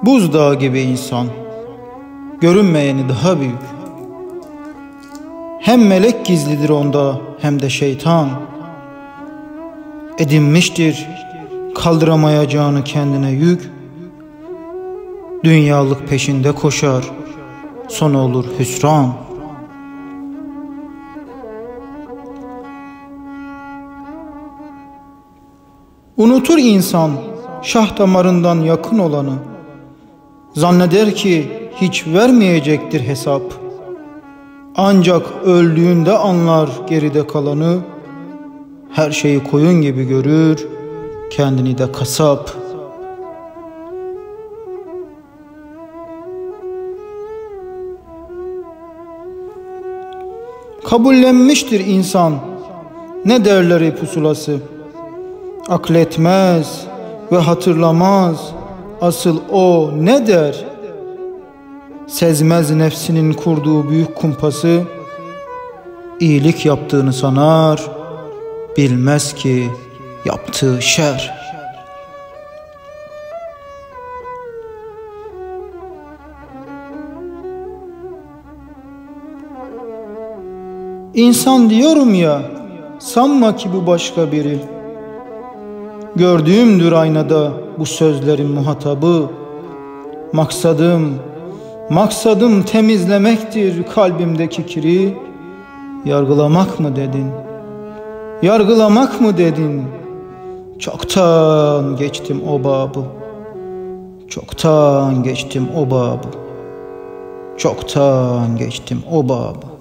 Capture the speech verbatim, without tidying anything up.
Buzdağı gibi insan, görünmeyeni daha büyük. Hem melek gizlidir onda, hem de şeytan. Edinmiştir kaldıramayacağını kendine yük. Dünyalık peşinde koşar, sonu olur hüsran. Unutur insan şah damarından yakın olanı. Zanneder ki hiç vermeyecektir hesap. Ancak öldüğünde anlar geride kalanı. Her şeyi koyun gibi görür, kendini de kasap. Kabullenmiştir insan ne derleri pusulası. Akletmez ve hatırlamaz asıl o ne der. Sezmez nefsinin kurduğu büyük kumpası. İyilik yaptığını sanar, bilmez ki yaptığı şer. İnsan diyorum ya, sanma ki bu başka biri. Gördüğümdür aynada bu sözlerin muhatabı. Maksadım, maksadım temizlemektir kalbimdeki kiri. Yargılamak mı dedin? Yargılamak mı dedin? Çoktan geçtim o babı. Çoktan geçtim o babı. Çoktan geçtim o babı.